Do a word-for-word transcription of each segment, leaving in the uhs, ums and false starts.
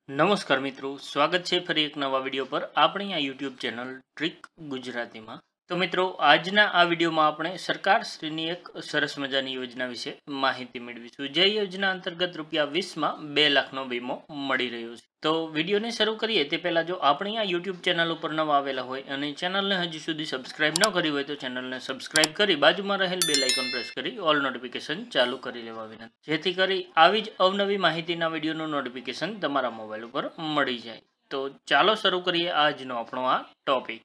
નમસ્કાર મિત્રો, સ્વાગત છે ફરી એક નવા વિડીયો પર આપણી આ યુટ્યુબ ચેનલ ટ્રીક ગુજરાતીમાં। તો મિત્રો, આજના આ વિડીયોમાં આપણે સરકારશ્રીની એક સરસ મજાની યોજના વિશે માહિતી મેળવીશું, જે યોજના અંતર્ગત રૂપિયા વીસમાં બે લાખનો વીમો મળી રહ્યો છે। તો વિડીયોને શરૂ કરીએ તે પહેલાં જો આપણી આ યુટ્યુબ ચેનલ ઉપર નવા આવેલા હોય અને ચેનલને હજી સુધી સબસ્ક્રાઇબ ન કરી હોય તો ચેનલને સબસ્ક્રાઇબ કરી બાજુમાં રહેલ બેલ આઇકોન પ્રેસ કરી ઓલ નોટિફિકેશન ચાલુ કરી લેવા વિનંતી, જેથી કરી આવી જ અવનવી માહિતીના વિડીયોનું નોટિફિકેશન તમારા મોબાઈલ ઉપર મળી જાય। તો ચાલો શરૂ કરીએ આજનો આપણો આ ટોપિક।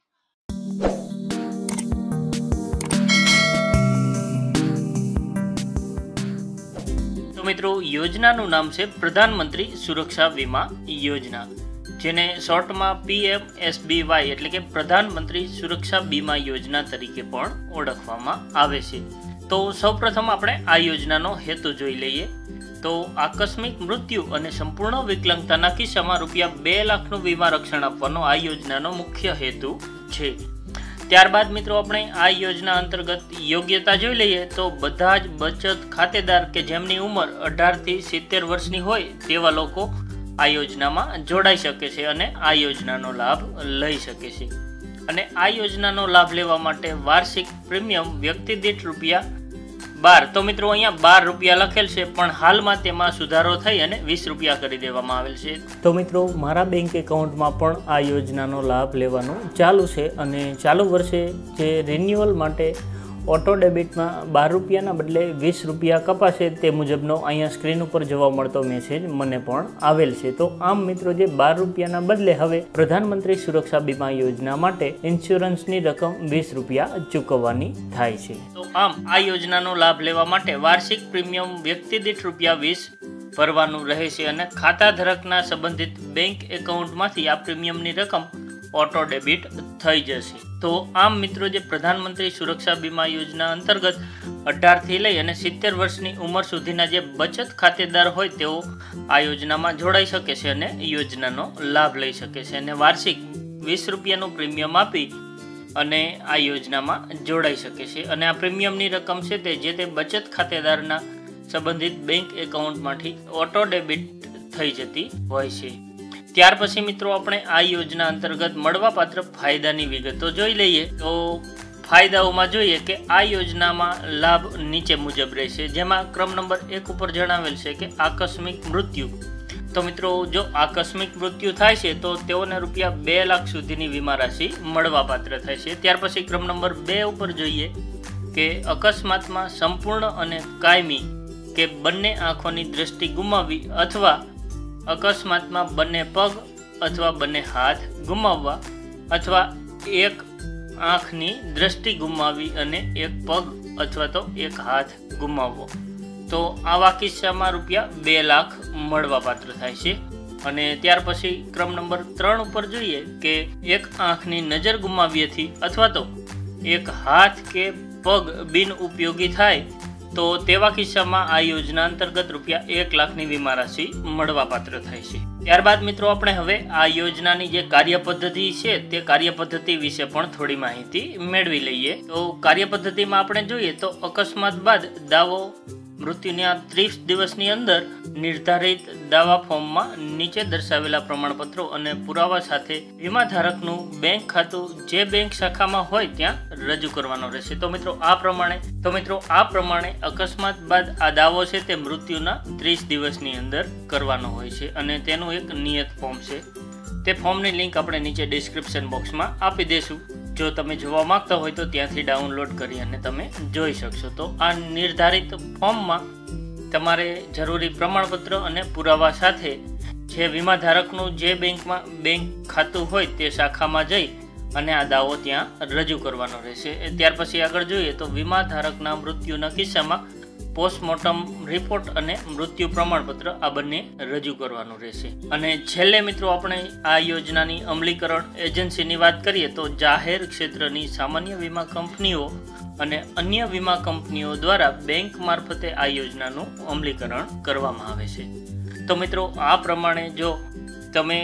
તો મિત્રો, યોજનાનું નામ છે પ્રધાનમંત્રી સુરક્ષા વીમા યોજના, જેને શોર્ટમાં પીએમએસબીવાય એટલે કે પ્રધાનમંત્રી સુરક્ષા બીમા યોજના તરીકે પણ ઓળખવામાં આવે છે। તો સૌપ્રથમ આપણે આ યોજનાનો હેતુ જોઈ લઈએ। તો આકસ્મિક મૃત્યુ અને સંપૂર્ણ વિકલાંગતાના કિસ્સામાં રૂપિયા બે લાખનું વીમા રક્ષણ આપવાનો આ યોજનાનો મુખ્ય હેતુ છે। ત્યારબાદ મિત્રો, આપણે આ યોજના અંતર્ગત યોગ્યતા જોઈ લઈએ તો બધા જ બચત ખાતેદાર કે જેમની ઉંમર અઢારથી સિત્તેર વર્ષની હોય તેવા લોકો આ યોજનામાં જોડાઈ શકે છે અને આ યોજનાનો લાભ લઈ શકે છે। અને આ યોજનાનો લાભ લેવા માટે વાર્ષિક પ્રીમિયમ વ્યક્તિ દીઠ રૂપિયા બાર, તો મિત્રો અહીંયા બાર રૂપિયા લખેલ છે, પણ હાલમાં તેમાં સુધારો થઈ અને વીસ રૂપિયા કરી દેવામાં આવેલ છે। તો મિત્રો, મારા બેંક એકાઉન્ટમાં પણ આ યોજનાનો લાભ લેવાનું ચાલુ છે અને ચાલુ વર્ષે જે રિન્યુઅલ માટે ઓટો ડેબિટમાં બાર રૂપિયાના બદલે વીસ રૂપિયા કપાશે તે મુજબનો અહીંયા સ્ક્રીન ઉપર જોવા મળતો મેસેજ મને પણ આવેલ છે। તો આમ મિત્રો, જે બાર રૂપિયાના બદલે હવે પ્રધાનમંત્રી સુરક્ષા બીમા યોજના માટે ઇન્સ્યોરન્સની રકમ વીસ રૂપિયા ચૂકવવાની થાય છે। તો આમ આ યોજનાનો લાભ લેવા માટે વાર્ષિક પ્રીમિયમ વ્યક્તિ દીઠ રૂપિયા વીસ ભરવાનું રહે છે અને ખાતા ધારકના સંબંધિત બેંક એકાઉન્ટમાંથી આ પ્રીમિયમની રકમ ઓટો ડેબિટ થઈ જશે। તો આમ મિત્રો, જે પ્રધાનમંત્રી સુરક્ષા બીમા યોજના અંતર્ગત અઢારથી લઈ અને સિત્તેર વર્ષની ઉંમર સુધીના જે બચત ખાતેદાર હોય તેઓ આ યોજનામાં જોડાઈ શકે છે અને યોજનાનો લાભ લઈ શકે છે અને વાર્ષિક વીસ રૂપિયાનું પ્રીમિયમ આપી અને આ યોજનામાં જોડાઈ શકે છે અને આ પ્રીમિયમની રકમ છે તે જે તે બચત ખાતેદારના સંબંધિત બેંક એકાઉન્ટમાંથી ઓટો ડેબિટ થઈ જતી હોય છે। ત્યાર પછી મિત્રો, આપણે આ યોજના અંતર્ગત મળવાપાત્ર ફાયદાની વિગતો જોઈ લઈએ। તો ફાયદાઓમાં જોઈએ કે આ યોજનામાં લાભ નીચે મુજબ રહેશે, જેમાં ક્રમ નંબર એક ઉપર જણાવેલ છે કે આકસ્મિક મૃત્યુ। તો મિત્રો, જો આકસ્મિક મૃત્યુ થાય છે તો તેઓને રૂપિયા બે લાખ સુધીની વીમા રાશિ મળવાપાત્ર થાય છે। ત્યાર પછી ક્રમ નંબર બે ઉપર જોઈએ કે અકસ્માતમાં સંપૂર્ણ અને કાયમી કે બંને આંખોની દ્રષ્ટિ ગુમાવવી અથવા અકસ્માતમાં બંને પગ અથવા બંને હાથ ગુમાવવા અથવા એક આંખની દ્રષ્ટિ ગુમાવવી અને એક પગ અથવા તો એક હાથ ગુમાવવો, તો આવા કિસ્સામાં રૂપિયા બે લાખ મળવાપાત્ર થાય છે। અને ત્યાર પછી ક્રમ નંબર ત્રણ ઉપર જોઈએ કે એક આંખની નજર ગુમાવ્યાથી અથવા તો એક હાથ કે પગ બિન ઉપયોગી થાય તો તેવા કિસ્સામાં આ યોજના અંતર્ગત રૂપિયા એક લાખની વીમા રાશિ મળવાપાત્ર થાય છે। ત્યારબાદ મિત્રો, આપણે હવે આ યોજનાની જે કાર્ય પદ્ધતિ છે તે કાર્ય પદ્ધતિ વિશે પણ થોડી માહિતી મેળવી લઈએ। તો કાર્ય પદ્ધતિમાં આપણે જોઈએ તો અકસ્માત બાદ દાવો મૃત્યુના ત્રીસ દિવસની અંદર નિર્ધારિત દાવા ફોર્મમાં નીચે દર્શાવેલા પ્રમાણપત્રો અને પુરાવા સાથે વીમા ધારકનું બેંક ખાતું જે બેંક શાખામાં હોય ત્યાં રજૂ કરવાનો રહેશે। તો મિત્રો આ પ્રમાણે તો મિત્રો આ પ્રમાણે અકસ્માત બાદ આ દાવો છે તે મૃત્યુના ત્રીસ દિવસની અંદર કરવાનો હોય છે અને તેનું એક નિયત ફોર્મ છે, તે ફોર્મની લિંક આપણે નીચે ડિસ્ક્રિપ્શન બોક્સમાં આપી દઈશું। જો તમે જોવા માંગતા હોય તો ત્યાંથી ડાઉનલોડ કરી અને તમે જોઈ શકશો। તો આ નિર્ધારિત ફોર્મમાં તમારે જરૂરી પ્રમાણપત્ર અને પુરાવા સાથે જે વીમા ધારકનું જે બેંકમાં બેંક ખાતું હોય તે શાખામાં જઈ અને આ દાવો ત્યાં રજૂ કરવાનો રહેશે। ત્યાર પછી આગળ જોઈએ તો વીમા ધારકના મૃત્યુના કિસ્સામાં પોસ્ટમોર્ટમ રિપોર્ટ અને મૃત્યુ પ્રમાણપત્ર આ બંને રજૂ કરવાનું રહેશે। અને છેલ્લે મિત્રો, આપણે આ યોજનાની અમલીકરણ એજન્સીની વાત કરીએ તો જાહેર ક્ષેત્રની સામાન્ય વીમા કંપનીઓ અને અન્ય વીમા કંપનીઓ દ્વારા બેંક મારફતે આ યોજનાનું અમલીકરણ કરવામાં આવે છે। તો મિત્રો, આ પ્રમાણે જો તમે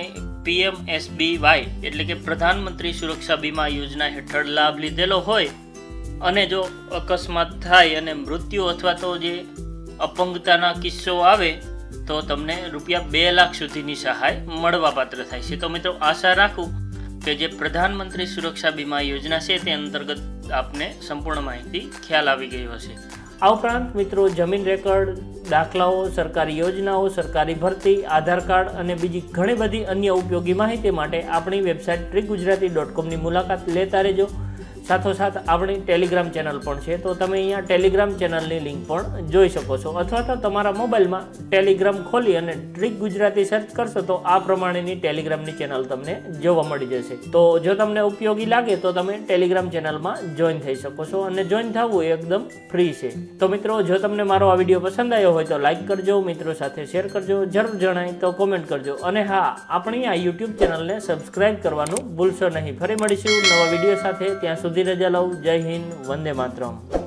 પીએમએસબીવાય એટલે કે પ્રધાનમંત્રી સુરક્ષા બીમા યોજના હેઠળ લાભ લીધેલો હોય અને જો અકસ્માત થાય અને મૃત્યુ અથવા તો જે અપંગતાના કિસ્સો આવે તો તમને રૂપિયા બે લાખ સુધીની સહાય મળવાપાત્ર થાય છે. તો મિત્રો આશા રાખું કે જે પ્રધાનમંત્રી સુરક્ષા બીમા યોજના છે તે અંતર્ગત આપને સંપૂર્ણ માહિતી ખ્યાલ આવી ગઈ હશે. આ ઉપરાંત મિત્રો જમીન રેકર્ડ, દાખલાઓ, સરકારી યોજનાઓ, સરકારી ભરતી, આધાર કાર્ડ અને બીજી ઘણી બધી અન્ય ઉપયોગી માહિતી માટે આપણી વેબસાઇટ ટ્રીક ગુજરાતી ડોટ કોમની મુલાકાત લેતા રહેજો. સાથોસાથ આપણી ટેલિગ્રામ ચેનલ પણ છે, તો તમે અહીંયા ટેલિગ્રામ ચેનલની લિંક પણ જોઈ શકો છો, અથવા તો તમારા મોબાઈલમાં ટેલિગ્રામ ખોલી અને ટ્રીક ગુજરાતી સર્ચ કરશો તો આ પ્રમાણેની ટેલિગ્રામની ચેનલ તમને જોવા મળી જશે. તો જો તમને ઉપયોગી લાગે તો તમે ટેલિગ્રામ ચેનલમાં જોઈન થઈ શકો છો, અને જોઈન થવું એકદમ ફ્રી છે. તો મિત્રો, જો તમને મારો આ વિડીયો પસંદ આવ્યો હોય તો લાઈક કરજો, મિત્રો સાથે શેર કરજો, જરૂર જણાય તો કોમેન્ટ કરજો, અને હા, આપણી આ યુટ્યુબ ચેનલને સબસ્ક્રાઈબ કરવાનું ભૂલશો નહીં. ફરી મળીશું નવા વિડીયો સાથે. ત્યાં સુધી રજા લઉં. જય હિન્દ, વંદે માતરમ.